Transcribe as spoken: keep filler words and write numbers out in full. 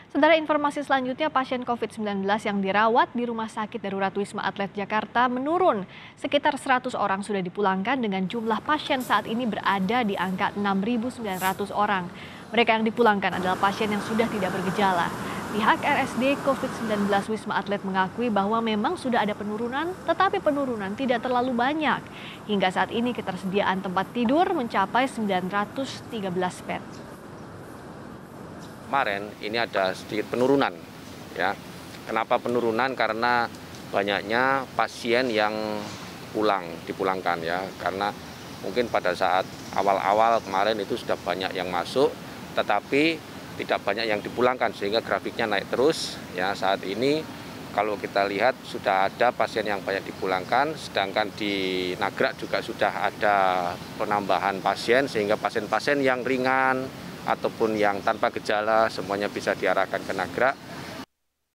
Saudara, informasi selanjutnya, pasien covid sembilan belas yang dirawat di Rumah Sakit Darurat Wisma Atlet Jakarta menurun. Sekitar seratus orang sudah dipulangkan dengan jumlah pasien saat ini berada di angka enam ribu sembilan ratus orang. Mereka yang dipulangkan adalah pasien yang sudah tidak bergejala. Pihak R S D covid sembilan belas Wisma Atlet mengakui bahwa memang sudah ada penurunan, tetapi penurunan tidak terlalu banyak. Hingga saat ini ketersediaan tempat tidur mencapai sembilan ratus tiga belas bed. Kemarin ini ada sedikit penurunan, ya. Kenapa penurunan? Karena banyaknya pasien yang pulang dipulangkan, ya. Karena mungkin pada saat awal-awal kemarin itu sudah banyak yang masuk, tetapi tidak banyak yang dipulangkan sehingga grafiknya naik terus. Ya, saat ini kalau kita lihat sudah ada pasien yang banyak dipulangkan, sedangkan di Nagrak juga sudah ada penambahan pasien sehingga pasien-pasien yang ringan ataupun yang tanpa gejala semuanya bisa diarahkan ke Nagrak.